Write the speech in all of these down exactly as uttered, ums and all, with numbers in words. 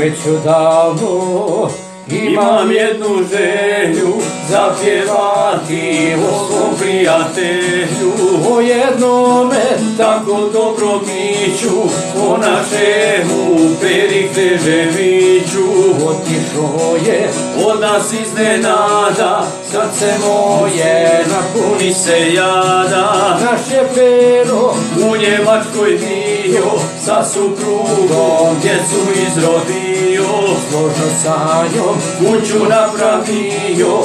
Već odavno imam jednu želju zapjevati o svom prijatelju, o jednome tako dobro biću, o našemu Perikle Ževiću. Otišao je od nas iznenada, srce moje napuni se jada. Naš je Pero u Njemačkoj bio, sa suprugom djecu izrodio. Složno sa njom kuću napravio,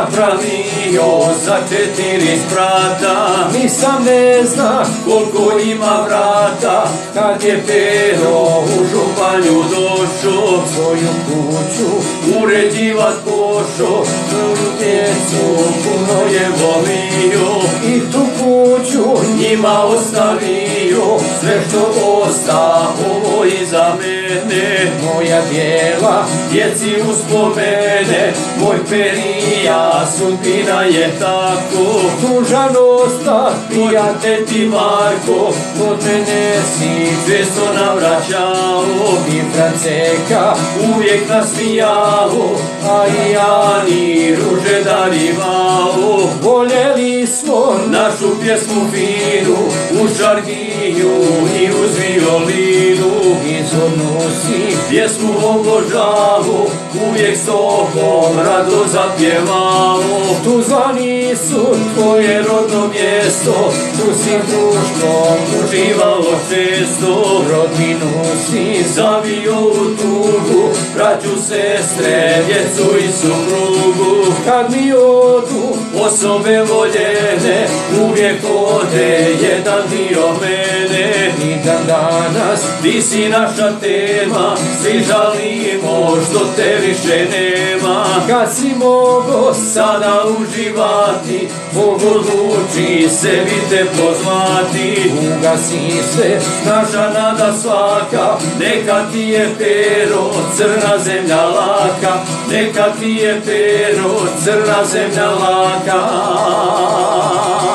napravio za četiri sprata. Nisam ne zna koliko ima vrata, kad je Pero u Županju došao. Svoju kuću uređivat pošao, svoju djecu puno je volio. I tu kuću njima ostavio, sve što ostalo iza mene. Moja djela djeci uspomene, moj Perija sudbina je tako. Tužan osta, prijatelj ti Marko, od mene si često navraćao. I Franceka uvijek nasmijao, a i Ani ruže darivao. Voljeli smo našu pjesmu finu, uz žargiju i uz violinu. Izvornu si pjesmu obožavo, uvijek s tobom rado zapjevao. Tu zvani su tvoje rodno mjesto, tu si društvom uživalo često. Rodbinu si zavio u tugu, braću, sestre, djecu i suprugu. Kad mi odu osobe voljene, uvijek ode jedan dio mene. I dan danas ti si naša tema, svi žalimo što te više nema. Kad si mogo sada uživati, Bog odluči sebi te pozvati. Ugasi se naša nada svaka, neka ti je Pero crna zemlja laka, neka ti je Pero crna zemlja laka.